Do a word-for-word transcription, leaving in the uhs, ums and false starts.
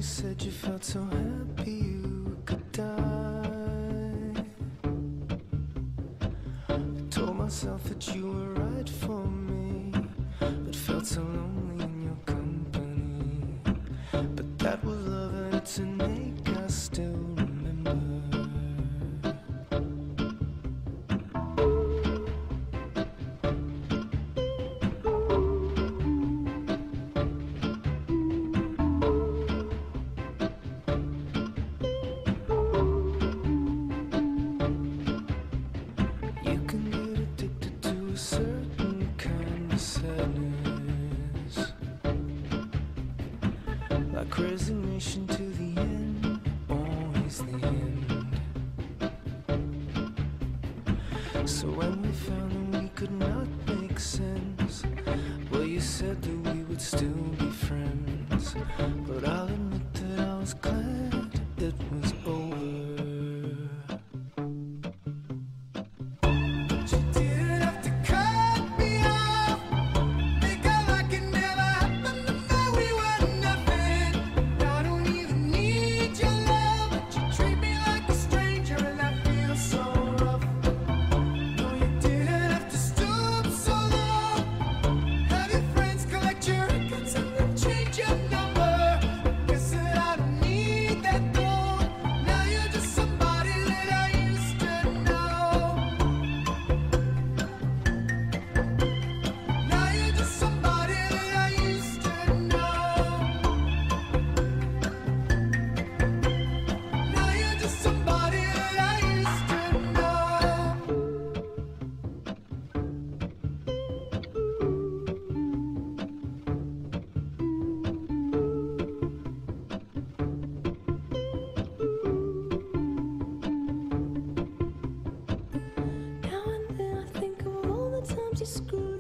said you felt so happy you could die. I told myself that you were right for me, but felt so lonely in your company. But that was love and it's an ache I still remember. A certain kind of sadness, like resignation to the end, always the end. So when we found that we could not make sense, well, you said that we would still be friends. But I'll admit that I was glad it was over. You screw